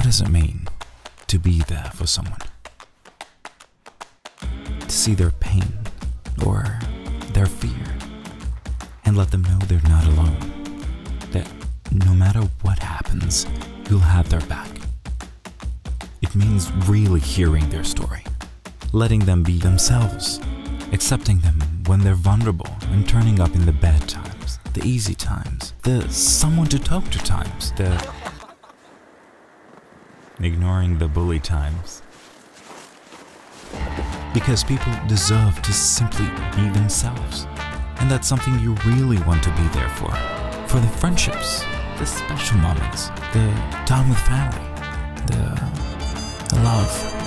does it mean to be there for someone? To see their pain or their fear and let them know they're not alone. That no matter what happens, you'll have their back. It means really hearing their story, letting them be themselves, accepting them when they're vulnerable and turning up in the bad times, the easy times, the someone to talk to times, the ignoring the bully times. Because people deserve to simply be themselves. And that's something you really want to be there for. For the friendships, the special moments, the time with family, the love.